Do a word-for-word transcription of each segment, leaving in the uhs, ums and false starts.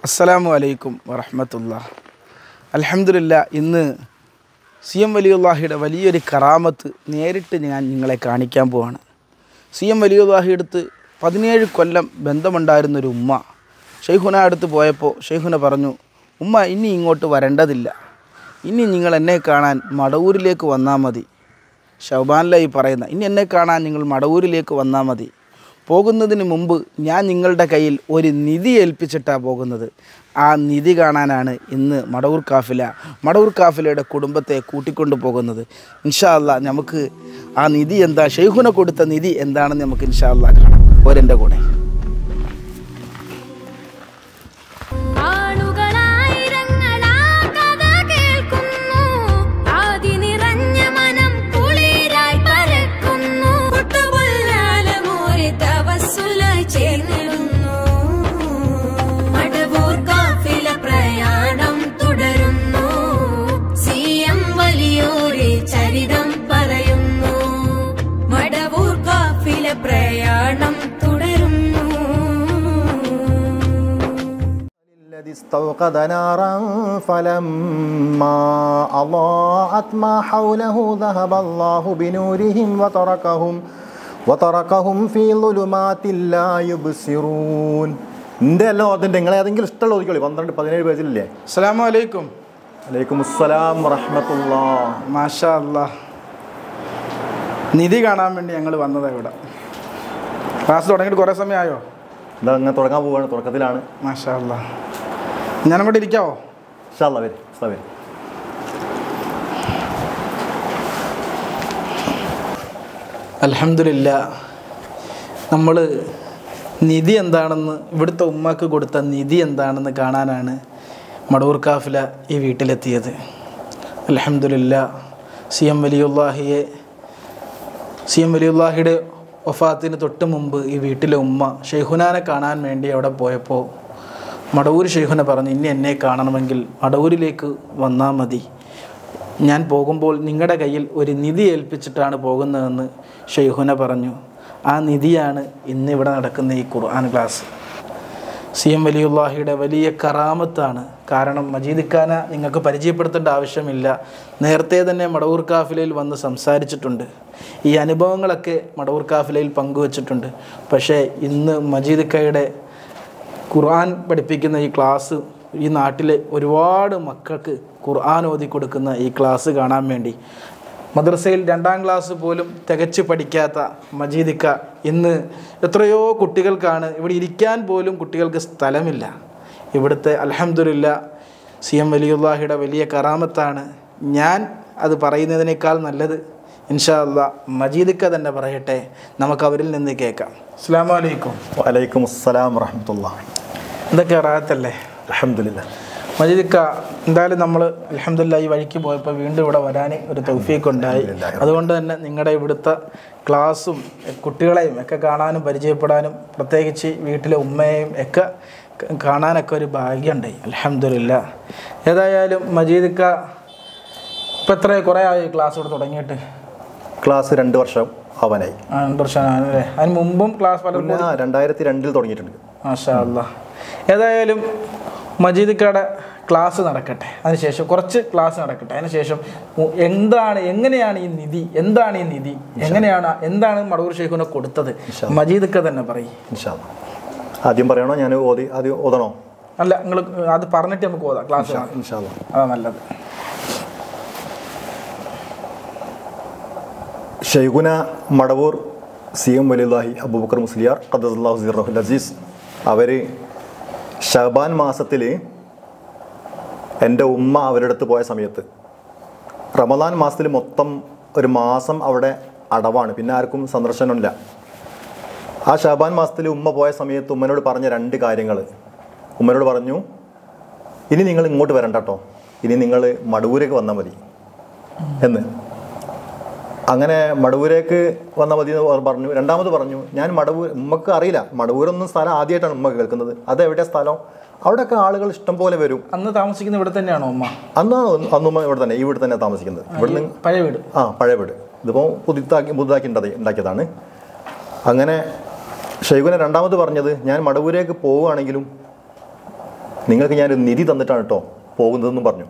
അസ്സലാമു അലൈക്കും വറഹ്മത്തുള്ളാഹി. അൽഹംദുലില്ലാഹ്, ഇന്ന് സി എം വലിയുള്ളാഹിയുടെ വലിയൊരു കറാമത്ത് നേരിട്ട് ഞാൻ നിങ്ങളെ കാണിക്കാൻ പോവാണ്. സി എം വലിയുള്ളാഹി അടുത്ത് പതിനേഴ് കൊല്ലം ബന്ധമുണ്ടായിരുന്നൊരു ഉമ്മ ഷെയ്ഖുന അടുത്ത് പോയപ്പോൾ ഷെയ്ഖുന പറഞ്ഞു, ഉമ്മ ഇനി ഇങ്ങോട്ട് വരേണ്ടതില്ല, ഇനി നിങ്ങൾ എന്നെ കാണാൻ മടവൂരിലേക്ക് വന്നാൽ മതി. ഷൗബാനിലായി പറയുന്ന ഇനി എന്നെ കാണാൻ നിങ്ങൾ മടവൂരിലേക്ക് വന്നാൽ മതി. പോകുന്നതിന് മുമ്പ് ഞാൻ നിങ്ങളുടെ കയ്യിൽ ഒരു നിധി ഏൽപ്പിച്ചിട്ടാണ് പോകുന്നത്. ആ നിധി കാണാനാണ് ഇന്ന് മടവൂർ കാഫില മടവൂർ കാഫിലയുടെ കുടുംബത്തെ കൂട്ടിക്കൊണ്ടു പോകുന്നത്. ഇൻഷാ അല്ലാഹ് നമുക്ക് ആ നിധി എന്താ, ഷെയ്ഖുന കൊടുത്ത നിധി എന്താണെന്ന് നമുക്ക് ഇൻഷാ അല്ലാഹ് കാണാം. ഓരെൻ്റെ കൂടെ. استوقد نارا فلما أضاءت ما حوله ذهب الله بنورهم وتركهم وتركهم في ظلمات لا يبصرون. എൻ്റെ എല്ലാം ഓതുണ്ട്, നിങ്ങളെ ഏതെങ്കിലും ഇഷ്ടമുള്ള ഓതിക്കോളി. പന്ത്രണ്ട് പതിനേഴ് പേജില്ലേ. അസ്സലാമു അലൈക്കും. വലൈക്കും അസ്സലാം വറഹ്മത്തുള്ളാഹി. മാഷാ അല്ലാഹ്, നിധി കാണാൻ വേണ്ടി ഞങ്ങൾ വന്നതാണ് ഇവിടെ. ക്ലാസ് തുടങ്ങിയിട്ട് കുറേ സമയമായോ? എന്താ അങ്ങനെ തുടങ്ങാൻ പോവുകയാണ്, തുടക്കത്തിലാണ്. മാഷാ അല്ലാഹ്, ഞാനങ്ങോട്ട് ഇരിക്കാവോ? ഇൻഷാ അല്ലാഹ് വരും വരും. അൽഹംദുലില്ലാഹ്, നമ്മൾ നിധി എന്താണെന്ന്, ഇവിടുത്തെ ഉമ്മാക്ക് കൊടുത്ത നിധി എന്താണെന്ന് കാണാനാണ് മടവൂർ കാഫില ഈ വീട്ടിലെത്തിയത്. അൽഹംദുലില്ലാഹ്, സി എം വലിയുള്ളാഹിയെ സി എം വലിയുള്ളാഹിയുടെ വഫാത്തിന് തൊട്ട് മുമ്പ് ഈ വീട്ടിലെ ഉമ്മ ഷെയ്ഖുനാനെ കാണാൻ വേണ്ടി അവിടെ പോയപ്പോൾ മടവൂർ ഷെയ്ഖുന പറഞ്ഞു, ഇനി എന്നെ കാണണമെങ്കിൽ മടവൂരിലേക്ക് വന്നാൽ മതി. ഞാൻ പോകുമ്പോൾ നിങ്ങളുടെ കയ്യിൽ ഒരു നിധി ഏൽപ്പിച്ചിട്ടാണ് പോകുന്നതെന്ന് ഷെയ്ഖുന പറഞ്ഞു. ആ നിധിയാണ് ഇന്നിവിടെ നടക്കുന്ന ഈ ഖുർആൻ ക്ലാസ്. സി എം വലിയുള്ളാഹിയുടെ വലിയ കറാമത്താണ്. കാരണം മജീദ് ഖാന നിങ്ങൾക്ക് പരിചയപ്പെടുത്തേണ്ട ആവശ്യമില്ല, നേരത്തെ തന്നെ മടവൂർ കാഫിലയിൽ വന്ന് സംസാരിച്ചിട്ടുണ്ട്. ഈ അനുഭവങ്ങളൊക്കെ മടവൂർ കാഫിലയിൽ പങ്കുവച്ചിട്ടുണ്ട്. പക്ഷേ ഇന്ന് മജീദ് ഖായുടെ ഖുർആൻ പഠിപ്പിക്കുന്ന ഈ ക്ലാസ്, ഈ നാട്ടിലെ ഒരുപാട് മക്കൾക്ക് ഖുർആൻ ഓതി കൊടുക്കുന്ന ഈ ക്ലാസ് കാണാൻ വേണ്ടി മദ്രസയിൽ രണ്ടാം ക്ലാസ് പോലും തികച്ച് പഠിക്കാത്ത മജീദിക്ക ഇന്ന് എത്രയോ കുട്ടികൾക്കാണ് ഇവിടെ ഇരിക്കാൻ പോലും കുട്ടികൾക്ക് സ്ഥലമില്ല. ഇവിടുത്തെ അൽഹംദുലില്ലാഹ് സി എം വലിയുള്ളാഹിയുടെ വലിയ കറാമത്താണ്. ഞാൻ അത് പറയുന്നതിനേക്കാൾ നല്ലത് ഇൻഷാ അല്ലാഹ് മജീദിക്ക തന്നെ പറയട്ടെ, നമുക്ക് അവരിൽ നിന്ന് കേൾക്കാം. അസ്സലാമു അലൈക്കും. വലൈക്കും അസ്സലാം വറഹ്മത്തുള്ളാഹി. എന്തൊക്കെ റാഹത്തല്ലേ? അൽഹംദുലില്ലാഹ്. മജീദിക്ക, എന്തായാലും നമ്മൾ അൽഹംദുലില്ലാഹ് ഈ വഴിക്ക് പോയപ്പോൾ വീണ്ടും ഇവിടെ വരാൻ ഒരു തൗഫീഖ് ഉണ്ടായി. അതുകൊണ്ട് തന്നെ നിങ്ങളുടെ ഇവിടുത്തെ ക്ലാസ്സും കുട്ടികളെയും ഒക്കെ കാണാനും പരിചയപ്പെടാനും, പ്രത്യേകിച്ച് വീട്ടിലെ ഉമ്മയെയും ഒക്കെ കാണാനൊക്കെ ഒരു ഭാഗ്യമുണ്ടായി. അൽഹംദുലില്ലാഹ്. ഏതായാലും മജീദിക്ക ഇപ്പം എത്ര കുറേ ആയി ക്ലാസ് ഇവിടെ തുടങ്ങിയിട്ട്? ക്ലാസ് രണ്ട് വർഷം ആവാനായി. രണ്ട് വർഷമാണല്ലേ? അതിന് മുമ്പും ക്ലാസ് പല രണ്ടായിരത്തി രണ്ടിൽ തുടങ്ങിയിട്ടുണ്ട്. മാഷാ അല്ലാഹ്. ഏതായാലും മജീദിക്കയുടെ ക്ലാസ് നടക്കട്ടെ, അതിനുശേഷം കുറച്ച് ക്ലാസ് നടക്കട്ടെ. അതിനുശേഷം എന്താണ്, എങ്ങനെയാണ് ഈ നിധി, എന്താണ് ഈ നിധി, എങ്ങനെയാണ്, എന്താണ് മടവൂർ ഷെയ്ഖുന കൊടുത്തത്, മജീദിക്ക തന്നെ പറയും. ഇൻഷാ അല്ലാഹ്. ആദ്യം പറയണോ, ഞാൻ ഓതി ആദ്യം ഓതണോ? അല്ല, നിങ്ങൾ അത് പറഞ്ഞിട്ട് നമുക്ക് ഓതാം ക്ലാസ്. ഇൻഷാ അല്ലാഹ്, അതാ നല്ലത്. ഷെയ്ഖുന മടവൂർ സി എം വലിയുള്ളാഹി അബൂബക്കർ മുസ്ലിയാർ ഖദ്ദസല്ലാഹു സിർറഹുൽ അസീസ് അവർ ഷഅബാൻ മാസത്തിൽ എൻ്റെ ഉമ്മ അവരുടെ അടുത്ത് പോയ സമയത്ത്, റമദാൻ മാസത്തിൽ മൊത്തം ഒരു മാസം അവിടെ അടവാണ്, പിന്നെ ആർക്കും സന്ദർശനമില്ല. ആ ഷഅബാൻ മാസത്തിൽ ഉമ്മ പോയ സമയത്ത് ഉമ്മനോട് പറഞ്ഞ രണ്ട് കാര്യങ്ങൾ. ഉമ്മനോട് പറഞ്ഞു, ഇനി നിങ്ങൾ ഇങ്ങോട്ട് വരണ്ട കേട്ടോ, ഇനി നിങ്ങൾ മടവൂരേക്ക് വന്നാൽ മതി എന്ന്. അങ്ങനെ മടവൂരേക്ക് വന്നാൽ മതി എന്ന് പറഞ്ഞു. രണ്ടാമത് പറഞ്ഞു, ഞാൻ മടവൂർ, ഉമ്മക്ക് അറിയില്ല, മടവൂരൊന്നും സ്ഥലം ആദ്യമായിട്ടാണ് ഉമ്മ കേൾക്കുന്നത്. അത് എവിടെ സ്ഥലം? അവിടെയൊക്കെ ആളുകൾ ഇഷ്ടം പോലെ വരും. അന്ന് താമസിക്കുന്നത് ഇവിടെ തന്നെയാണോ ഉമ്മ? അന്ന് അന്ന് ഉമ്മ ഇവിടെ തന്നെ, ഈ വീട് തന്നെ താമസിക്കുന്നത്. ഇവിടുന്ന് പഴയ വീട്. ആ പഴയ വീട്. ഇതിപ്പോൾ പുതുതാക്കി പുതുതാക്കി ഉണ്ടാക്കിയതാണ്. അങ്ങനെ ഷെയ്ഖുന രണ്ടാമത് പറഞ്ഞത്, ഞാൻ മടവൂരേക്ക് പോവുകയാണെങ്കിലും നിങ്ങൾക്ക് ഞാനൊരു നിധി തന്നിട്ടാണ് കേട്ടോ പോകുന്നതെന്നും പറഞ്ഞു.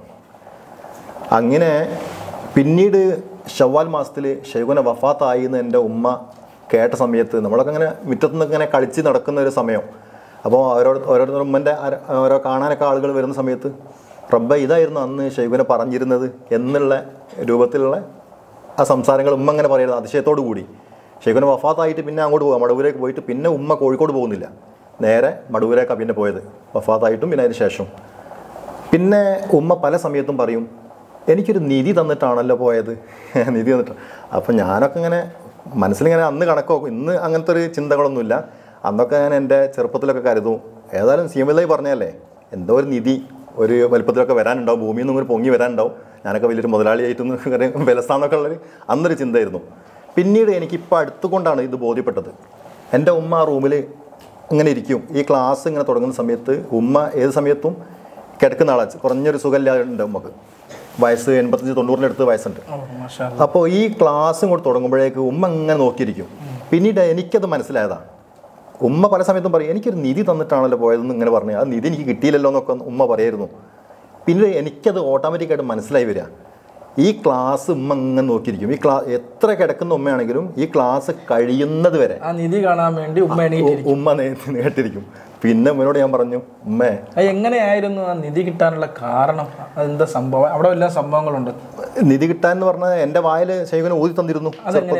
അങ്ങനെ പിന്നീട് ഷവ്വാൽ മാസത്തിൽ ഷെയ്ഖുന വഫാത്തായി എന്ന് എൻ്റെ ഉമ്മ കേട്ട സമയത്ത് നമ്മളൊക്കെ ഇങ്ങനെ മുറ്റത്തുനിന്ന് ഇങ്ങനെ കളിച്ച് നടക്കുന്ന ഒരു സമയം. അപ്പോൾ ഓരോ ഓരോരുത്തർ ഉമ്മൻ്റെ ഓരോ കാണാനൊക്കെ ആളുകൾ വരുന്ന സമയത്ത് റബ്ബ ഇതായിരുന്നു അന്ന് ഷെയ്ഖുന പറഞ്ഞിരുന്നത് എന്നുള്ള രൂപത്തിലുള്ള ആ സംസാരങ്ങൾ ഉമ്മ അങ്ങനെ പറയുന്നത് അതിശയത്തോടു കൂടി. ഷെയ്ഖുന വഫാത്തായിട്ട് പിന്നെ അങ്ങോട്ട് പോകാം മടവൂരേക്ക് പോയിട്ട് പിന്നെ ഉമ്മ കോഴിക്കോട് പോകുന്നില്ല, നേരെ മടവൂരേക്കാണ് പിന്നെ പോയത് വഫാത്തായിട്ടും പിന്നെ അതിന് ശേഷം. പിന്നെ ഉമ്മ പല സമയത്തും പറയും എനിക്കൊരു നിധി തന്നിട്ടാണല്ലോ പോയത്, നിധി തന്നിട്ട്. അപ്പം ഞാനൊക്കെ ഇങ്ങനെ മനസ്സിലിങ്ങനെ അന്ന് കണക്കോ ഇന്ന് അങ്ങനത്തെ ഒരു ചിന്തകളൊന്നുമില്ല. അന്നൊക്കെ ഞാൻ എൻ്റെ ചെറുപ്പത്തിലൊക്കെ കരുതും ഏതായാലും സി എം എല്ലായി പറഞ്ഞല്ലേ എന്തോ ഒരു നിധി ഒരു വലുപ്പത്തിലൊക്കെ വരാനുണ്ടാവും, ഭൂമിയിൽ നിന്നും ഒരു പൊങ്ങി വരാനുണ്ടാവും, ഞാനൊക്കെ വലിയൊരു മുതലാളിയായിട്ടൊന്ന് വിലസാന്നൊക്കെ ഉള്ളൊരു അന്നൊരു ചിന്തയായിരുന്നു. പിന്നീട് എനിക്കിപ്പോൾ അടുത്തുകൊണ്ടാണ് ഇത് ബോധ്യപ്പെട്ടത്. എൻ്റെ ഉമ്മ ആ റൂമിൽ ഇങ്ങനെ ഇരിക്കും, ഈ ക്ലാസ് ഇങ്ങനെ തുടങ്ങുന്ന സമയത്ത് ഉമ്മ ഏത് സമയത്തും കിടക്കുന്ന ആളാ, കുറഞ്ഞൊരു സുഖമില്ലാണ്ട് ഉമ്മക്ക്, വയസ്സ് എൺപത്തഞ്ച് തൊണ്ണൂറിൻ്റെ അടുത്ത് വയസ്സുണ്ട്. അപ്പോൾ ഈ ക്ലാസ് ഇങ്ങോട്ട് തുടങ്ങുമ്പോഴേക്ക് ഉമ്മ ഇങ്ങനെ നോക്കിയിരിക്കും. പിന്നീട് എനിക്കത് മനസ്സിലായതാണ്. ഉമ്മ പല സമയത്തും പറയും എനിക്കൊരു നിധി തന്നിട്ടാണല്ലോ പോയതെന്ന് ഇങ്ങനെ പറഞ്ഞു, ആ നിധി എനിക്ക് കിട്ടിയില്ലല്ലോ എന്നൊക്കെ ഉമ്മ പറയായിരുന്നു. പിന്നീട് എനിക്കത് ഓട്ടോമാറ്റിക്കായിട്ട് മനസ്സിലായി വരിക, ഈ ക്ലാസ് ഉമ്മ ഇങ്ങനെ നോക്കിയിരിക്കും. ഈ ക്ലാസ് എത്ര കിടക്കുന്ന ഉമ്മയാണെങ്കിലും ഈ ക്ലാസ് കഴിയുന്നത് വരെ ആ നിധി കാണാൻ വേണ്ടി ഉമ്മ ഉമ്മ നേട്ടിരിക്കും. പിന്നെ ഉമ്മയോട് ഞാൻ പറഞ്ഞു ഉമ്മേ എങ്ങനെയായിരുന്നു ആ നിധി കിട്ടാനുള്ള കാരണം, അതെന്താ സംഭവം? അവിടെ എല്ലാ സംഭവങ്ങളുണ്ട്. നിധി കിട്ടാൻ എന്ന് പറഞ്ഞാൽ എൻ്റെ വായിൽ ശൈഖുന ഊതി തന്നിരുന്നു.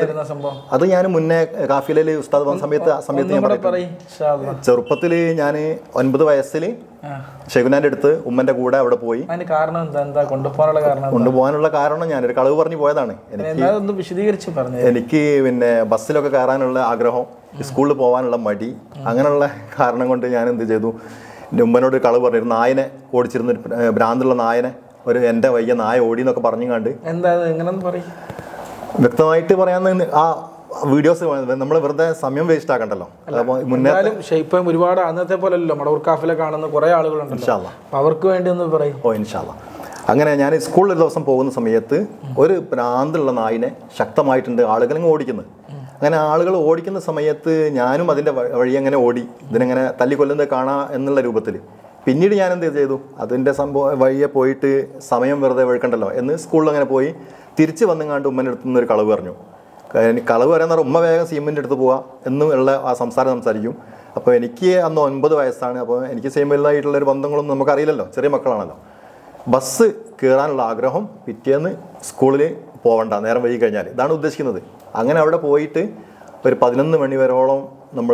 അത് ഞാൻ മുന്നേ കാഫിലയിൽ ഉസ്താദ് വന്ന സമയത്ത് ആ സമയത്ത് ഞാൻ പറയും ചെറുപ്പത്തിൽ ഞാൻ ഒൻപത് വയസ്സിൽ ശൈഖുനാൻ്റെ അടുത്ത് ഉമ്മൻ്റെ കൂടെ അവിടെ പോയി. കാരണം എന്താ കൊണ്ടുപോകാനുള്ള കാരണം? കൊണ്ടുപോകാനുള്ള കാരണം ഞാനൊരു കളവ് പറഞ്ഞു പോയതാണ്. എനിക്ക് വിശദീകരിച്ച് പറഞ്ഞു. എനിക്ക് പിന്നെ ബസ്സിലൊക്കെ കയറാനുള്ള ആഗ്രഹം, സ്കൂളിൽ പോകാനുള്ള മടി, അങ്ങനെയുള്ള കാരണം കൊണ്ട് ഞാൻ എന്ത് ചെയ്തു, എൻ്റെ ഉമ്മനോട് കളവ് പറഞ്ഞിരുന്നു. നായനെ ഓടിച്ചിരുന്ന ഒരു ഭ്രാന്തുള്ള നായനെ, ഒരു എൻ്റെ വയ്യ നായ ഓടി എന്നൊക്കെ പറഞ്ഞു കണ്ട് എന്താ എങ്ങനെയെന്ന് പറയും വ്യക്തമായിട്ട് പറയാമെന്ന് ആ വീഡിയോസ് നമ്മൾ വെറുതെ സമയം വേസ്റ്റ് ആക്കണ്ടല്ലോ. അപ്പോൾ മുന്നേ ഇപ്പം ഒരുപാട് അന്നത്തെ പോലെയല്ലോ മടവൂർ കാഫിലെ കാണുന്ന കുറേ ആളുകളുണ്ട്, ഇൻഷാല്ലാ അവർക്ക് വേണ്ടി ഒന്ന് പറയും. ഓ ഇൻഷാല്ലാ. അങ്ങനെ ഞാൻ സ്കൂളിൽ ഒരു ദിവസം പോകുന്ന സമയത്ത് ഒരു ഭ്രാന്തുള്ള നായിനെ ശക്തമായിട്ടുണ്ട് ആളുകൾ ഇങ്ങനെ ഓടിക്കുന്നത്. അങ്ങനെ ആളുകൾ ഓടിക്കുന്ന സമയത്ത് ഞാനും അതിൻ്റെ വഴി അങ്ങനെ ഓടി, ഇതിനെങ്ങനെ തല്ലിക്കൊല്ലുന്നത് കാണാം എന്നുള്ള രൂപത്തിൽ. പിന്നീട് ഞാൻ എന്ത് ചെയ്തു, അതിൻ്റെ സംഭവം വഴിയെ പോയിട്ട് സമയം വെറുതെ വഴുക്കണ്ടല്ലോ എന്ന് സ്കൂളിൽ അങ്ങനെ പോയി തിരിച്ച് വന്നെങ്ങാണ്ട് ഉമ്മൻ്റെ അടുത്ത് നിന്നൊരു കളവ് പറഞ്ഞു. കളവ് പറയാൻ പറഞ്ഞാൽ ഉമ്മ വേഗം സീമിൻ്റെ അടുത്ത് പോവാം എന്നുള്ള ആ സംസാരം സംസാരിക്കും. അപ്പോൾ എനിക്ക് അന്ന് ഒൻപത് വയസ്സാണ്. അപ്പോൾ എനിക്ക് സീമിലായിട്ടുള്ളൊരു ബന്ധങ്ങളൊന്നും നമുക്കറിയില്ലല്ലോ, ചെറിയ മക്കളാണല്ലോ. ബസ് കയറാനുള്ള ആഗ്രഹം, പിറ്റേന്ന് സ്കൂളിൽ പോകണ്ട നേരം വൈകി കഴിഞ്ഞാൽ, ഇതാണ് ഉദ്ദേശിക്കുന്നത്. അങ്ങനെ അവിടെ പോയിട്ട് ഒരു പതിനൊന്ന് മണി വരോളം നമ്മൾ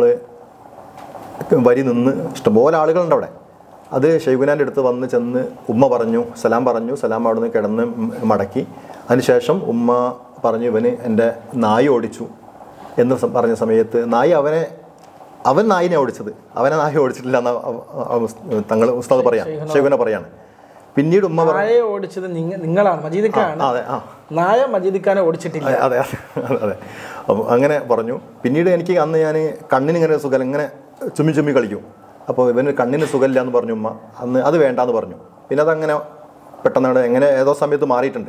വരി നിന്ന് ഇഷ്ടംപോലെ ആളുകളുണ്ട് അവിടെ. അത് ഷെയ്ഖുനാൻ്റെ അടുത്ത് വന്ന് ചെന്ന് ഉമ്മ പറഞ്ഞു, സലാം പറഞ്ഞു, സലാം അവിടെ നിന്ന് കിടന്ന് മടക്കി. അതിനുശേഷം ഉമ്മ പറഞ്ഞു ഇവന് എൻ്റെ നായി ഓടിച്ചു എന്ന് പറഞ്ഞ സമയത്ത് നായി അവനെ അവൻ നായിനെ ഓടിച്ചത്, അവനെ നായി ഓടിച്ചിട്ടില്ല എന്ന് തങ്ങൾ ഉസ്താദ് പറയാം, ഷെയ്ഖുന പറയാണ്. പിന്നീട് ഉമ്മ നായ ഓടിച്ചത് നിങ്ങളാണ്, മജീദിക്കാണ്. അതെ, ആ നായ മജീദിക്കാനെ ഓടിച്ചിട്ടില്ല. അതെ അതെ അതെ അങ്ങനെ പറഞ്ഞു. പിന്നീട് എനിക്ക് അന്ന് ഞാൻ കണ്ണിനിങ്ങനെ സുഖം ഇങ്ങനെ ചുമ്മി ചുമ്മി കളിക്കും. അപ്പോൾ ഇവന് കണ്ണിന് സുഖമില്ല എന്ന് പറഞ്ഞു ഉമ്മ. അന്ന് അത് വേണ്ടാന്ന് പറഞ്ഞു. പിന്നെ അതങ്ങനെ പെട്ടെന്ന് എങ്ങനെ ഏതോ സമയത്ത് മാറിയിട്ടുണ്ട്.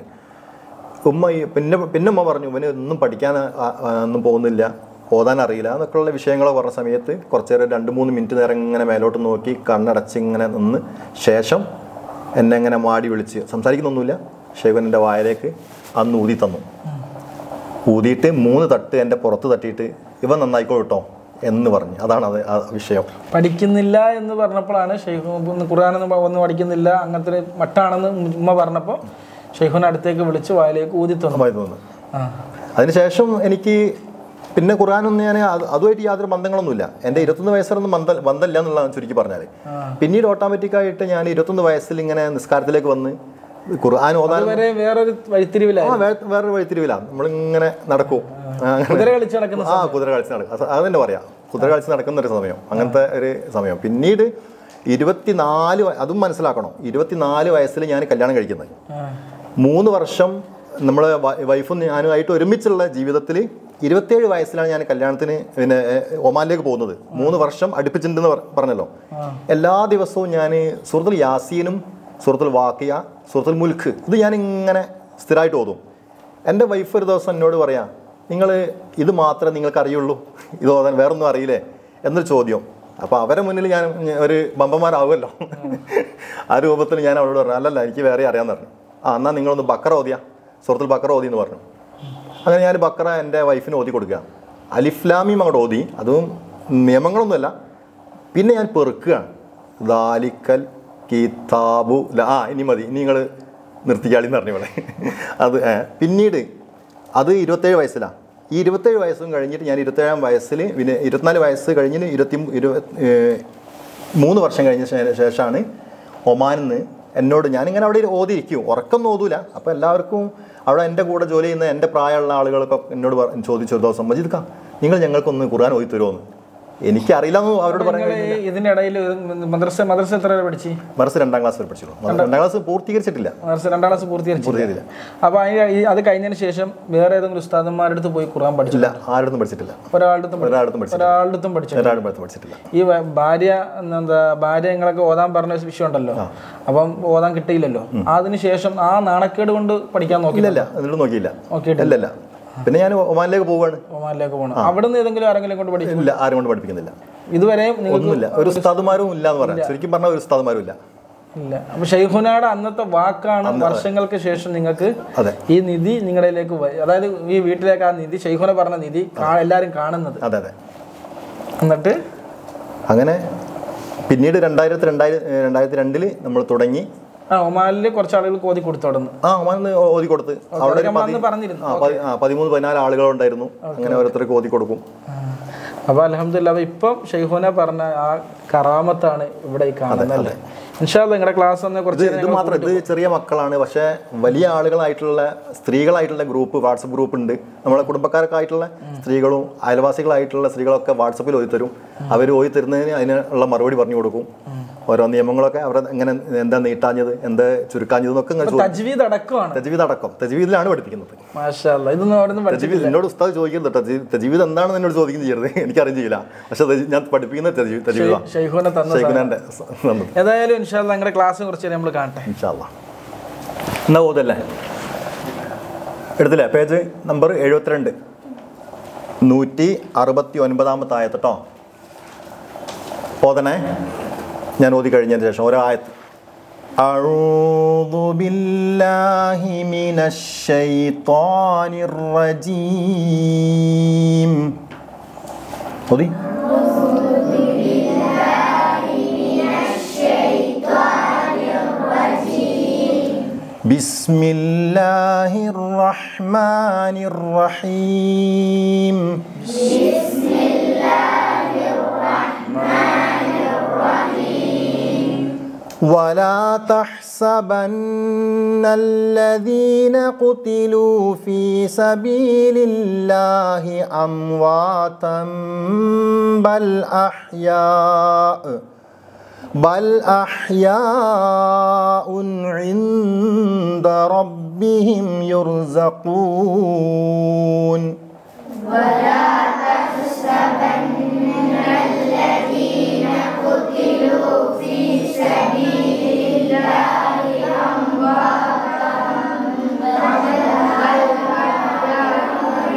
ഉമ്മ ഈ പിന്നെ പിന്നെ ഉമ്മ പറഞ്ഞു ഇവന് ഒന്നും പഠിക്കാൻ ഒന്നും പോകുന്നില്ല, ഓതാൻ അറിയില്ല എന്നൊക്കെയുള്ള വിഷയങ്ങളോ പറഞ്ഞ സമയത്ത് കുറച്ച് നേരം രണ്ട് മൂന്ന് മിനിറ്റ് നേരം ഇങ്ങനെ മേലോട്ട് നോക്കി കണ്ണടച്ച് ഇങ്ങനെ നിന്ന് ശേഷം എന്നെ ഇങ്ങനെ മാടി വിളിച്ച് സംസാരിക്കുന്നൊന്നുമില്ല. ഷെയ്ഖുനാൻ്റെ വായിലേക്ക് അന്ന് ഊതി തന്നു. ഊതിയിട്ട് മൂന്ന് തട്ട് എൻ്റെ പുറത്ത് തട്ടിയിട്ട് ഇവൻ നന്നായിക്കോ കേട്ടോ എന്ന് പറഞ്ഞു. അതാണ് അത് ആ വിഷയം. പഠിക്കുന്നില്ല എന്ന് പറഞ്ഞപ്പോഴാണ് ഷെയ്ഖ് ഖുർആനൊന്നും ഒന്നും പഠിക്കുന്നില്ല അങ്ങനത്തെ ഒരു മട്ടാണെന്ന് ഉമ്മ പറഞ്ഞപ്പോൾ ഷെയ്ഖുനെ അടുത്തേക്ക് വിളിച്ച് വായിലേക്ക് ഊതി തന്നു. അതിനുശേഷം എനിക്ക് പിന്നെ ഖുർആനൊന്നും ഞാൻ അതുമായിട്ട് യാതൊരു ബന്ധങ്ങളൊന്നുമില്ല. എൻ്റെ ഇരുപത്തൊന്ന് വയസ്സിലൊന്നും ബന്ധ ബന്ധമില്ല എന്നുള്ള ചുരുക്കി പറഞ്ഞാൽ. പിന്നീട് ഓട്ടോമാറ്റിക്കായിട്ട് ഞാൻ ഇരുപത്തൊന്ന് വയസ്സിൽ ഇങ്ങനെ നിസ്കാരത്തിലേക്ക് വന്ന് ഖുർആൻ ഓതാൻ വേറൊരു വഴിത്തിരിവിലാണ് വേറൊരു വഴിത്തിരിവിലാണ് നമ്മളിങ്ങനെ നടക്കും. കുതിര കളിച്ച് നടക്കുന്ന ആ കുതിര കളിച്ച് നടക്കും, അതെന്നെ പറയാം, കുതിര കളിച്ച് നടക്കുന്ന ഒരു സമയം, അങ്ങനത്തെ ഒരു സമയം. പിന്നീട് ഇരുപത്തിനാല് അതും മനസ്സിലാക്കണം, ഇരുപത്തിനാല് വയസ്സിൽ ഞാൻ കല്യാണം കഴിക്കുന്നത്. മൂന്ന് വർഷം നമ്മളെ വൈഫും ഞാനുമായിട്ട് ഒരുമിച്ചുള്ള ജീവിതത്തിൽ ഇരുപത്തിയേഴ് വയസ്സിലാണ് ഞാൻ കല്യാണത്തിന് പിന്നെ ഒമാനിലേക്ക് പോകുന്നത്. മൂന്ന് വർഷം അടുപ്പിച്ചിട്ടുണ്ടെന്ന് പറഞ്ഞല്ലോ. എല്ലാ ദിവസവും ഞാൻ സൂറത്തുൽ യാസീനും സൂറത്തുൽ വാഖിയ സൂറത്തുൽ മുൽക്ക് ഇത് ഞാൻ ഇങ്ങനെ സ്ഥിരമായിട്ട് ഓതും. എൻ്റെ വൈഫ് ഒരു ദിവസം എന്നോട് പറയാം, നിങ്ങൾ ഇത് മാത്രമേ നിങ്ങൾക്ക് അറിയുള്ളൂ, ഇത് ഓതാൻ വേറൊന്നും അറിയില്ലേ എന്നൊരു ചോദ്യം. അപ്പോൾ അവരെ മുന്നിൽ ഞാൻ ഒരു ബമ്പന്മാരാവുമല്ലോ. ആ രൂപത്തിൽ ഞാൻ അവളോട് പറഞ്ഞു, അല്ലല്ല എനിക്ക് വേറെ അറിയാമെന്ന് പറഞ്ഞു. ആ എന്നാൽ നിങ്ങളൊന്ന് ബക്കറ ഓതിയാ, സൂറത്തുൽ ബക്കറ ഓതി എന്ന് പറഞ്ഞു. അങ്ങനെ ഞാൻ ബക്കറ എൻ്റെ വൈഫിന് ഓതി കൊടുക്കുക. അലിഫ്ലാമിയും അങ്ങോട്ട് ഓതി, അതും നിയമങ്ങളൊന്നുമല്ല. പിന്നെ ഞാൻ പെറുക്കുകയാണ്, ദാലിക്കൽ കിതാബു ല, ആ ഇനി മതി, ഇനി നിങ്ങൾ നിർത്തിക്കാളിന്ന് പറഞ്ഞു ഇവിടെ. അത് പിന്നീട് അത് ഇരുപത്തേഴ് വയസ്സിലാണ്. ഈ ഇരുപത്തേഴ് വയസ്സും കഴിഞ്ഞിട്ട് ഞാൻ ഇരുപത്തേഴാം വയസ്സിൽ പിന്നെ ഇരുപത്തിനാല് വയസ്സ് കഴിഞ്ഞിട്ട് ഇരുപത്തി ഇരുപത് മൂന്ന് വർഷം കഴിഞ്ഞ ശേഷമാണ് ഒമാനിൽ നിന്ന് എന്നോട്, ഞാനിങ്ങനെ അവിടെ ഓതിയിരിക്കും, ഉറക്കം ഓതൂല. അപ്പോൾ എല്ലാവർക്കും അവിടെ എൻ്റെ കൂടെ ജോലി ചെയ്യുന്ന എൻ്റെ പ്രായമുള്ള ആളുകളൊക്കെ എന്നോട് ചോദിച്ചു, ഒരു ദിവസം മജീദ് ഖാ നിങ്ങൾ ഞങ്ങൾക്കൊന്ന് ഖുർആൻ ഓതി തരുമോന്ന്. എനിക്കറിയില്ലെന്ന് അവരോട് പറയാൻ. ഇതിന്റെ ഇടയിൽ മദ്രസ മദ്രസ എത്ര വരെ പഠിച്ചു? മദ്രസ രണ്ടാം ക്ലാസ് വരെ പഠിച്ചു. രണ്ടാം ക്ലാസ് പൂർത്തീകരിച്ചിട്ടില്ല. മദ്രസ രണ്ടാം ക്ലാസ് പൂർത്തീകരിച്ചില്ല. അപ്പോൾ അത് കഴിഞ്ഞതിന് ശേഷം വേറെ ഏതെങ്കിലും ഉസ്താദന്മാരുടെ അടുത്ത് പോയി ഖുർആൻ പഠിച്ചില്ല? ആരുടെ പഠിച്ചിട്ടില്ല. ഒരാളുടെ ഒരാളുടെ പഠിച്ചിട്ടില്ല. ഈ ഭാര്യ എന്താ ഭാര്യ നിങ്ങളൊക്കെ ഓതാൻ പറഞ്ഞ വിഷയം ഉണ്ടല്ലോ, അപ്പം ഓതാൻ കിട്ടിയില്ലല്ലോ. അതിനുശേഷം ആ നാണക്കേട് കൊണ്ട് പഠിക്കാൻ നോക്കിയില്ല? എന്നിട്ട് നോക്കിയില്ല, നോക്കിയിട്ടില്ല. പിന്നെ ഞാൻ ഒമാനിലേക്ക് പോവാണ്. ഒമാനിലേക്ക് പോകണം. അവിടെ നിന്ന് ഏതെങ്കിലും ആരെങ്കിലും കൊണ്ട് പഠിക്കുന്നില്ല? ആരും കൊണ്ട് പഠിപ്പിക്കുന്നില്ല ഇതുവരെ. ഒന്നുമില്ല, ഒരു ഉസ്താദുമാരും ഇല്ല എന്ന് പറയാം. ശരിക്കും പറഞ്ഞാൽ ഒരു ഉസ്താദുമാരും ഇല്ല. ഇല്ല. അപ്പൊ ഷെയ്ഖുനയുടെ അന്നത്തെ വാക്കാണ് വർഷങ്ങൾക്ക് ശേഷം നിങ്ങൾക്ക് ഈ നിധി നിങ്ങളിലേക്ക്, അതായത് ഈ വീട്ടിലേക്ക് ആ നിധി, ഷെയ്ഖുന പറഞ്ഞ നിധി എല്ലാരും കാണുന്നത്. അതെ അതെ. എന്നിട്ട് അങ്ങനെ പിന്നീട് രണ്ടായിരത്തി രണ്ടായിരത്തി രണ്ടായിരത്തി രണ്ടില് നമ്മൾ തുടങ്ങി. ആ ഒമാനില് കുറച്ച് ആളുകൾ ഓതി കൊടുത്തു. അവിടെ ആ ഒമാനിൽ ഓതി കൊടുത്ത് അവിടെ പതിമൂന്ന് പതിനാല് ആളുകളുണ്ടായിരുന്നു. അങ്ങനെ ഓരോരുത്തർക്ക് ഓതി കൊടുക്കും. അപ്പൊ അൽഹംദുലില്ലാഹ് ഇപ്പം ഷെയ്ഖുന പറഞ്ഞ ആ കറാമത്താണ് ഇവിടെ കാണുന്നത്. ഇൻഷാ അല്ലാഹ് നിങ്ങളുടെ ക്ലാസ് തന്നെ കുറച്ച് ഇത് മാത്രം, ഇത് ചെറിയ മക്കളാണ്, പക്ഷെ വലിയ ആളുകളായിട്ടുള്ള സ്ത്രീകളായിട്ടുള്ള ഗ്രൂപ്പ്, വാട്സപ്പ് ഗ്രൂപ്പ് ഉണ്ട്. നമ്മളെ കുടുംബക്കാർക്കായിട്ടുള്ള സ്ത്രീകളും അയൽവാസികളായിട്ടുള്ള സ്ത്രീകളൊക്കെ വാട്സപ്പിൽ ഓതി തരും. അവർ ഓതി തരുന്നതിന് അതിനുള്ള മറുപടി പറഞ്ഞു കൊടുക്കും. ഓരോ നിയമങ്ങളൊക്കെ അവരെ എങ്ങനെ, എന്താ നീട്ടാഞ്ഞത്, എന്താ ചുരുക്കാഞ്ഞതെന്നൊക്കെ തജ്വീദ് അടക്കമാണ്. തജ്വീദ് അടക്കം തജ്വീദിലാണ് പഠിപ്പിക്കുന്നത്. മാഷാ അല്ലാഹ്. ഇതൊന്നും എന്നോട് ഉസ്താദ് ചോദിക്കുന്നത് തജ്വീദ് എന്താണെന്ന് എന്നോട് ചോദിക്കുന്നത് ചെയ്യരുത്, എനിക്കറിയാൻ ചെയ്യില്ല. പക്ഷെ ഞാൻ പഠിപ്പിക്കുന്നത് തജ്വീദാണ്. ഏതായാലും ഇൻഷാ അല്ലാഹ് നിങ്ങളുടെ ക്ലാസ് കുറച്ച് നമ്മൾ കാണട്ടെ. ഇൻഷാ അല്ലാഹ്. എന്നാ ഓതല്ലേ, എടുത്തില്ലേ? പേജ് നമ്പർ എഴുപത്തിരണ്ട്, നൂറ്റി അറുപത്തി ഒൻപതാമത്തെ ആയത്ത് കേട്ടോ. ഓതണേ. ഞാൻ ഓതി കഴിഞ്ഞതിന് ശേഷം ഒരായത്ത്. അഊദു ബില്ലാഹി മിനശ് ശൈത്വാനിർ റജീം. ഓതി. ബിസ്മില്ലാഹിർ റഹ്മാനിർ റഹീം. ولا تحسبن الذين قتلوا في سبيل الله أمواتا بل أحياء بل أحياء عند ربهم يرزقون. ولا تحسبن الذين قتلوا في سبيل الله أمواتا بل أحياء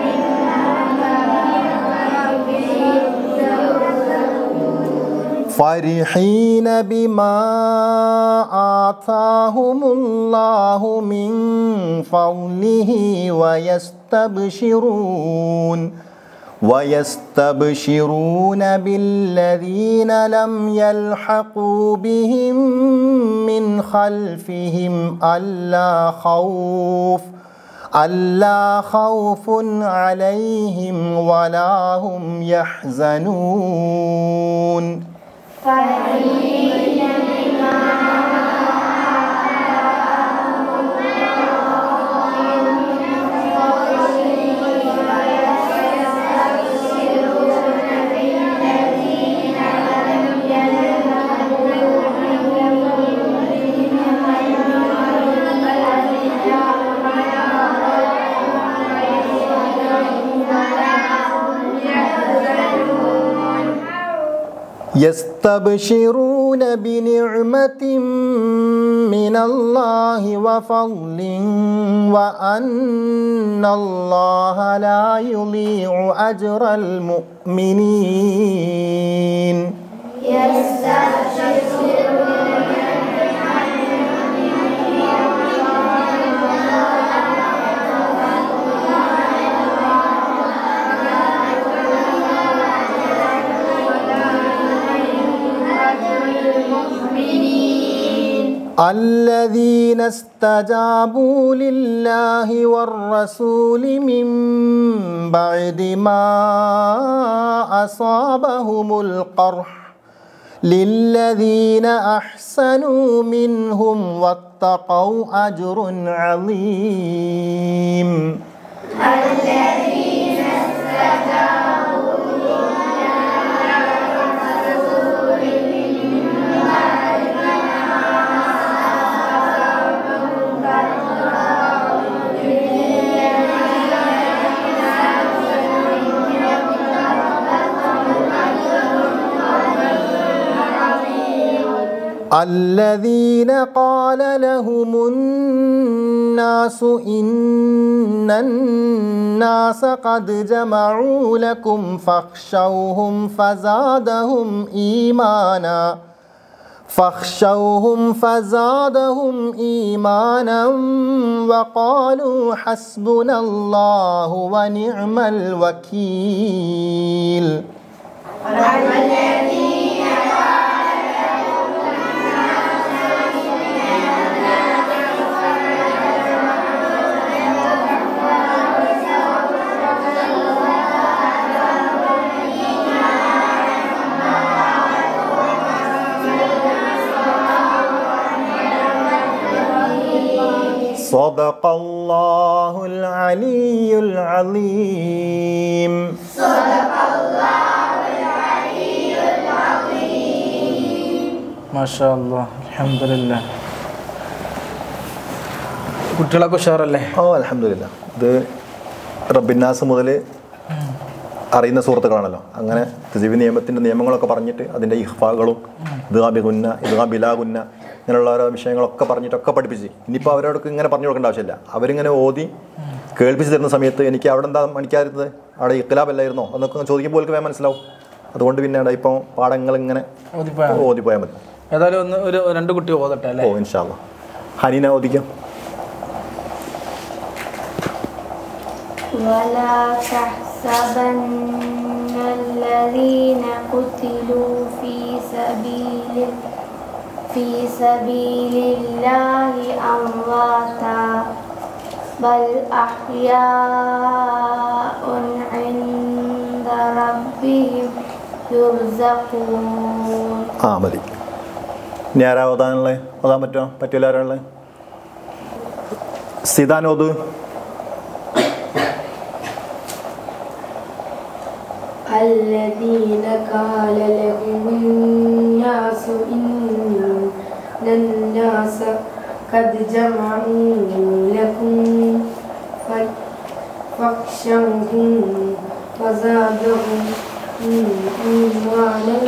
فرحين بما آتاهم الله من فضله ويستبشرون ويستبشرون بالذين لم يلحقوا بهم من خلفهم ألا خوف ألا خوف عليهم ولا هم يحزنون. يستبشرون بنعمة من الله وفضل وأن الله لا يضيع أجر المؤمنين. الذين استجابوا لله والرسول من بعد ما أصابهم القرح للذين أحسنوا منهم واتقوا أجر عظيم. الذين استجابوا لله والرسول من بعد ما أصابهم القرح الذين قال لهم الناس إن الناس قد جمعوا لكم فاخشوهم فزادهم إيمانا فاخشوهم فزادهم إيمانا وقالوا حسبنا الله ونعم الوكيل. صدق الله العلي العظيم. صدق الله العلي العظيم. ما شاء الله الحمد لله. കുട്ടികളൊക്കെ ഉഷാറല്ലേ? ഓ അൽഹംദുലില്ലാ. ഇത് റബ്ബിന്നാസ് മുതൽ അറിയുന്ന സുഹൃത്തുക്കളാണല്ലോ. അങ്ങനെ തജീബ് നിയമത്തിൻ്റെ നിയമങ്ങളൊക്കെ പറഞ്ഞിട്ട് അതിൻ്റെ ഇഹ്ഫാകളും ഇദ്ഗാബി ഗുന്ന ഇദ്ഗാബ് ബിലാ ഗുന്ന ഇങ്ങനെയുള്ള ഓരോ വിഷയങ്ങളൊക്കെ പറഞ്ഞിട്ടൊക്കെ പഠിപ്പിച്ച് ഇനിയിപ്പോൾ അവരോടൊക്കെ ഇങ്ങനെ പറഞ്ഞു കൊടുക്കേണ്ട ആവശ്യമില്ല. അവരിങ്ങനെ ഓതി കേൾപ്പിച്ച് തരുന്ന സമയത്ത് എനിക്ക് അവിടെ എന്താ മണിക്കാരുന്നത് അവിടെ ഇഖ്ലാബല്ലായിരുന്നോ എന്നൊക്കെ ചോദിക്കുമ്പോൾ വേഗം മനസ്സിലാവും. അതുകൊണ്ട് പിന്നെ ഇപ്പോൾ പാഠങ്ങൾ ഇങ്ങനെ ഓതിപ്പോയാൽ മതി. ഏതായാലും ഒന്ന് ഒരു രണ്ട് കുട്ടി ഓതട്ടെ അല്ലേ? ഓ ഇൻഷാ അല്ലാഹ്. ഹനീന ഓദിക്കാം. ولا تحسبن الذين قتلوا في سبيل في سبيل الله أمواتا بل أحياء عند ربهم يرزقون. ആ മതി. ഇനി ആരാ ഓതാനുള്ളത്? ഓതാൻ പറ്റുമോ? പറ്റില്ല. ആരാളുള്ളത്? സിദാൻ ഓത്. الذين قال لهم الناس إن الناس قد جمعوا لكم فاخشوهم فزادهم إيمانا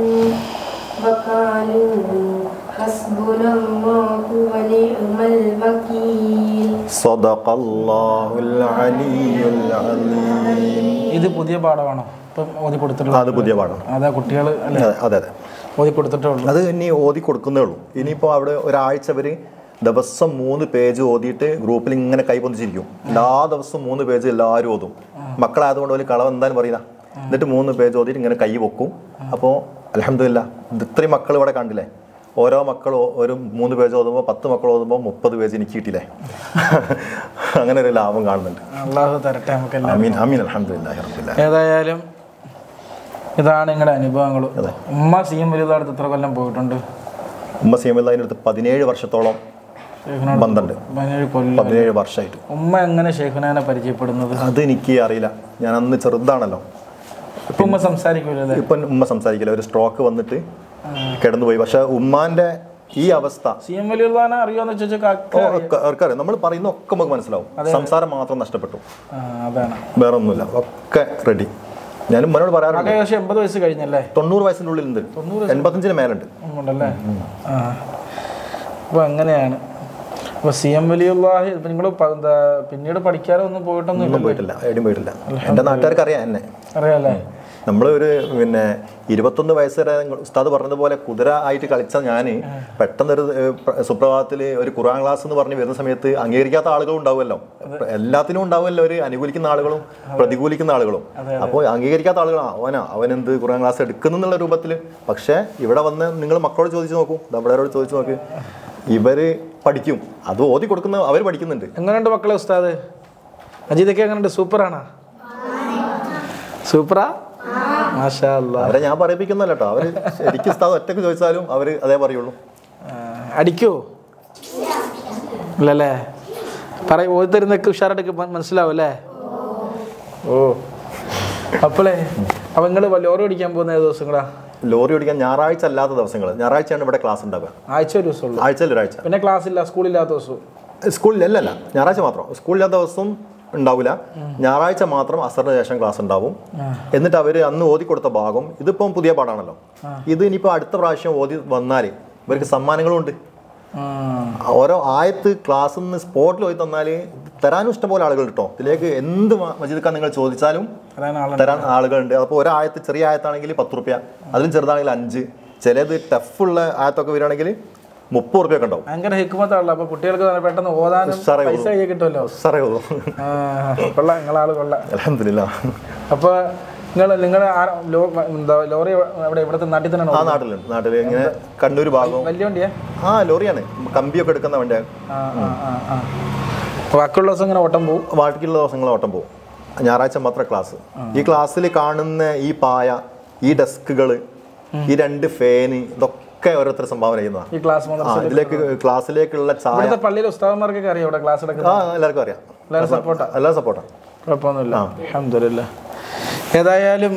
وقالوا حسبنا الله ونعم الوكيل. صدق الله العلي العظيم. ഇത് പുതിയ പാഠമാണോ ഇപ്പം ഓതി കൊടുത്തിട്ടുള്ളത്? അത് പുതിയ പാഠമാണ്. അതാ കുട്ടികൾ അല്ലേ? അതെ അതെ ഓതി കൊടുത്തിട്ടേ ഉള്ളൂ. അത് ഇനി ഓതി കൊടുക്കുന്നേ ഉള്ളൂ. ഇനിയിപ്പോൾ അവിടെ ഒരാഴ്ച അവർ ദിവസം മൂന്ന് പേജ് ഓതിയിട്ട് ഗ്രൂപ്പിൽ ഇങ്ങനെ കൈപൊന്നിച്ചിരിക്കും. എല്ലാ ദിവസവും മൂന്ന് പേജ് എല്ലാവരും ഓതും. മക്കളായതുകൊണ്ട് ഒരു കളവ് എന്തായാലും പറയുന്ന എന്നിട്ട് മൂന്ന് പേജ് ഓതിയിട്ട് ഇങ്ങനെ കൈ വെക്കും. അപ്പോൾ അൽഹംദുലില്ലാ ഇത്രയും മക്കൾ ഇവിടെ കണ്ടില്ലേ? ഓരോ മക്കൾ ഒരു മൂന്ന് പേജ് ഓതുമ്പോൾ പത്ത് മക്കൾ ഓതുമ്പോൾ മുപ്പത് പേജ് എനിക്ക് കിട്ടിയില്ലേ? അങ്ങനെ ഒരു ലാഭം കാണുന്നുണ്ട്. അള്ളാഹു തരട്ടെ നമുക്ക്. ആമീൻ ആമീൻ അൽഹംദുലില്ലാഹി റബ്ബിൽ ആലമീൻ. ഏതായാലും ഇതാണ് നിങ്ങളുടെ അനുഭവങ്ങൾ. ഉമ്മ സി എം വലിയ അടുത്ത് എത്ര കൊല്ലം പോയിട്ടുണ്ട്? ഉമ്മ സി എം വലിയുടെ അടുത്ത് പതിനേഴ് വർഷത്തോളം ബന്ധമുണ്ട്. പതിനേഴ് കൊല്ലം പതിനേഴ് വർഷമായിട്ട്. ഉമ്മ എങ്ങനെ ഷെയ്ഖുനാനെ പരിചയപ്പെടുന്നത്? അത് എനിക്ക് അറിയില്ല. ഞാൻ അന്ന് ചെറുതാണല്ലോ. ഇപ്പം ഉമ്മ സംസാരിക്കൂലല്ലേ? ഇപ്പം ഉമ്മ സംസാരിക്കില്ല. ഒരു സ്ട്രോക്ക് വന്നിട്ട് കിടന്നുപോയി. പക്ഷെ ഉമ്മാന്റെ ഈ അവസ്ഥ സി എം വലിയുള്ളാനെ അറിയാന്ന് ചോദിച്ചാൽ അവർക്കറിയാം. നമ്മൾ പറയുന്ന ഒക്കെ നമുക്ക് മനസ്സിലാവും. സംസാരം മാത്രം നഷ്ടപ്പെട്ടു, അതാണ്, വേറെ ഒന്നുമില്ല. ഒക്കെ റെഡി. ഞാനും ഉമ്മനോട് പറയാറുണ്ട്. ഏകദേശം എൺപത് വയസ്സ് കഴിഞ്ഞല്ലേ? തൊണ്ണൂറ് വയസ്സിൻ്റെ ഉള്ളിലുണ്ട്. എൺപത്തഞ്ചിന് മേലുണ്ട് ഉണ്ടല്ലേ? ആ അപ്പോൾ അങ്ങനെയാണ്. അപ്പോൾ സി എം വലിയുള്ളാഹി നിങ്ങൾ പിന്നീട് പഠിക്കാനോ ഒന്നും പോയിട്ടൊന്നും പോയിട്ടില്ല. എവിടെയും പോയിട്ടില്ല. എൻ്റെ നാട്ടുകാർക്ക് അറിയാം എന്നെ. അറിയാല്ലേ? നമ്മൾ ഒരു പിന്നെ ഇരുപത്തൊന്ന് വയസ്സ് വരെ ഉസ്താദ് പറഞ്ഞതുപോലെ കുതിര ആയിട്ട് കളിച്ച ഞാൻ പെട്ടെന്നൊരു സുപ്രഭാതത്തിൽ ഒരു ഖുർആൻ ക്ലാസ് എന്ന് പറഞ്ഞ് വരുന്ന സമയത്ത് അംഗീകരിക്കാത്ത ആളുകളും ഉണ്ടാവുമല്ലോ. എല്ലാത്തിനും ഉണ്ടാവുമല്ലോ ഒരു അനുകൂലിക്കുന്ന ആളുകളും പ്രതികൂലിക്കുന്ന ആളുകളും. അപ്പോൾ അംഗീകരിക്കാത്ത ആളുകൾ അവനാ അവനെന്ത് ഖുർആൻ ക്ലാസ് എടുക്കുന്നു എന്നുള്ള രൂപത്തിൽ. പക്ഷേ ഇവിടെ വന്ന് നിങ്ങൾ മക്കളോട് ചോദിച്ചു നോക്കൂ, നമ്മളവരോട് ചോദിച്ചു നോക്ക്, ഇവര് പഠിക്കും. അത് ഓതി കൊടുക്കുന്ന അവർ പഠിക്കുന്നുണ്ട്. എങ്ങനെയുണ്ട് മക്കളെ ഉസ്താദ്? അജീദൊക്കെ എങ്ങനെയുണ്ട്? സൂപ്പറാണോ? സൂപ്പറാ? മാഷാ അല്ലാഹ്. അവരെ ഞാൻ പറയിപ്പിക്കുന്നല്ലോ കേട്ടോ. അവര് ശരിക്കും ഉസ്താദ് ഒറ്റക്ക് ചോദിച്ചാലും അവര് അതേ പറയുള്ളൂ. അടിക്കോ? ഇല്ലല്ലേ? പറ ഓതി തരുന്നൊക്കെ ഉഷാറായിട്ടൊക്കെ മനസ്സിലാവും അല്ലേ? ഓ അപ്പോളേ അപ്പൊ നിങ്ങൾ ലോറി ഓടിക്കാൻ പോകുന്ന ഏത് ദിവസങ്ങളാ? ലോറി ഓടിക്കാൻ ഞായറാഴ്ച അല്ലാത്ത ദിവസങ്ങൾ. ഞായറാഴ്ചയാണ് ഇവിടെ ക്ലാസ് ഉണ്ടാവുക. ആഴ്ച ഒരു ദിവസം? ആഴ്ചയിൽ ഒരാഴ്ച. പിന്നെ ക്ലാസ് ഇല്ല, സ്കൂളില്ലാത്ത ദിവസവും? സ്കൂളിലല്ല, ഞായറാഴ്ച മാത്രം. സ്കൂളില്ലാത്ത ദിവസം ഉണ്ടാവില്ല. ഞായറാഴ്ച മാത്രം അസറിന് ശേഷം ക്ലാസ് ഉണ്ടാവും. എന്നിട്ട് അവർ അന്ന് ഓതി കൊടുത്ത ഭാഗം, ഇതിപ്പം പുതിയ പാടാണല്ലോ, ഇത് ഇനിയിപ്പോൾ അടുത്ത പ്രാവശ്യം ഓതി വന്നാൽ ഇവർക്ക് സമ്മാനങ്ങളും ഉണ്ട്. ഓരോ ആയത്ത് ക്ലാസ്സിൽ നിന്ന് സ്പോട്ടിൽ പോയി തന്നാൽ തരാനും ഇഷ്ടംപോലെ ആളുകൾ കിട്ടും. ഇതിലേക്ക് എന്ത് മജീദ് നിങ്ങൾ ചോദിച്ചാലും തരാൻ ആളുകളുണ്ട്. അപ്പോൾ ഒരായത്ത് ചെറിയ ആയത്താണെങ്കിൽ പത്ത് റുപ്യ, അതിലും ചെറുതാണെങ്കിൽ അഞ്ച്, ചിലത് ടഫുള്ള ആയത്തൊക്കെ വരികയാണെങ്കിൽ മുപ്പത് റുപ്യ ഒക്കെ ഉണ്ടാവും. ഭയങ്കര ഹിക്കുമത്താണല്ലോ. അപ്പോൾ കുട്ടികൾക്ക് പെട്ടെന്ന് ഓതാനും പൈസ കയ്യിൽ കിട്ടുമല്ലോ. കൊള്ളാം, നിങ്ങളാള് കൊള്ളാം, അൽഹംദുലില്ലാഹ്. അപ്പോൾ നിങ്ങൾ നിങ്ങളുടെ എന്താ ലോറി അവിടെ ഇവിടുത്തെ നാട്ടിൽ തന്നെ? ആ നാട്ടിലുണ്ട്. നാട്ടിൽ ഇങ്ങനെ കണ്ണൂർ ഭാഗം. വലിയ വണ്ടിയാ? ആ ലോറിയാണ്, കമ്പിയൊക്കെ എടുക്കുന്ന വണ്ടിയാണ്. ബാക്കിയുള്ള ദിവസം ഇങ്ങനെ ഓട്ടം പോകും? ബാക്കിയുള്ള ദിവസങ്ങൾ ഓട്ടം പോകും. ഞായറാഴ്ച മാത്രം ക്ലാസ്. ഈ ക്ലാസ്സിൽ കാണുന്ന ഈ പായ, ഈ ഡെസ്കുകൾ, ഈ രണ്ട് ഫാന്, ഇതൊക്കെ ഓരോരുത്തർ സംഭാവന ചെയ്യുന്നതാണ്. ഈ ക്ലാസ് ഇതിലേക്ക് ക്ലാസ്സിലേക്കുള്ള ചായ പള്ളിയിലെ ഉസ്താദന്മാർക്കൊക്കെ അറിയാം ഇവിടെ ക്ലാസ് എടുക്കുന്നത്? ആ എല്ലാവർക്കും അറിയാം. എല്ലാവരും സപ്പോർട്ടാണ്. കുഴപ്പമൊന്നുമില്ല, അൽഹംദുലില്ലാ. ഏതായാലും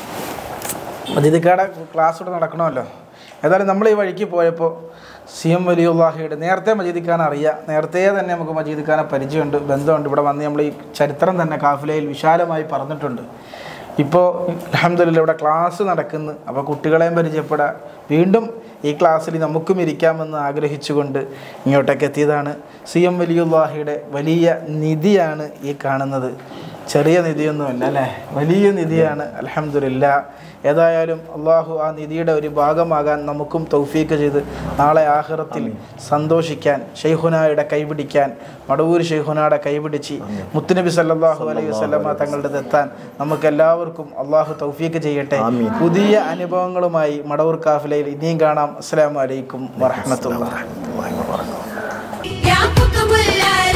മജീദിക്കാടെ ക്ലാസ് ഇവിടെ നടക്കണമല്ലോ. ഏതായാലും നമ്മൾ ഈ വഴിക്ക് പോയപ്പോൾ സി എം വലിയുള്ളാഹിയുടെ നേരത്തെ മജീദിക്കാനെ അറിയാം, നേരത്തെ തന്നെ നമുക്ക് മജീദിക്കാനെ പരിചയമുണ്ട്, ബന്ധമുണ്ട്. ഇവിടെ വന്ന് നമ്മൾ ഈ ചരിത്രം തന്നെ കാഫിലയിൽ വിശാലമായി പറഞ്ഞിട്ടുണ്ട്. ഇപ്പോൾ അൽഹംദുലില്ലാ ഇവിടെ ക്ലാസ് നടക്കുന്നു. അപ്പോൾ കുട്ടികളെയും പരിചയപ്പെടാം. വീണ്ടും ഈ ക്ലാസ്സിൽ നമുക്കും ഇരിക്കാമെന്ന് ആഗ്രഹിച്ചുകൊണ്ട് ഇങ്ങോട്ടേക്ക് എത്തിയതാണ്. സി എം വലിയുള്ളാഹിയുടെ വലിയ നിധിയാണ് ഈ കാണുന്നത്. ചെറിയ നിധിയൊന്നുമല്ല അല്ലേ, വലിയ നിധിയാണ്. അൽഹംദുലില്ലാ. ഏതായാലും അള്ളാഹു ആ നിധിയുടെ ഒരു ഭാഗമാകാൻ നമുക്കും തൗഫീക്ക് ചെയ്ത് നാളെ ആഖിറത്തിൽ സന്തോഷിക്കാൻ, ഷെയ്ഖുനായുടെ കൈപിടിക്കാൻ, മടവൂർ ഷെയ്ഖുനായുടെ കൈപിടിച്ച് മുത്തുനബി സല്ലല്ലാഹു അലൈഹി വസല്ലമ തങ്ങളുടെ എത്താൻ നമുക്കെല്ലാവർക്കും അള്ളാഹു തൗഫീക്ക് ചെയ്യട്ടെ. പുതിയ അനുഭവങ്ങളുമായി മടവൂർ കാഫിലയിൽ ഇനിയും കാണാം. അസ്സലാമു അലൈക്കും വറഹ്മത്തുള്ളാഹി.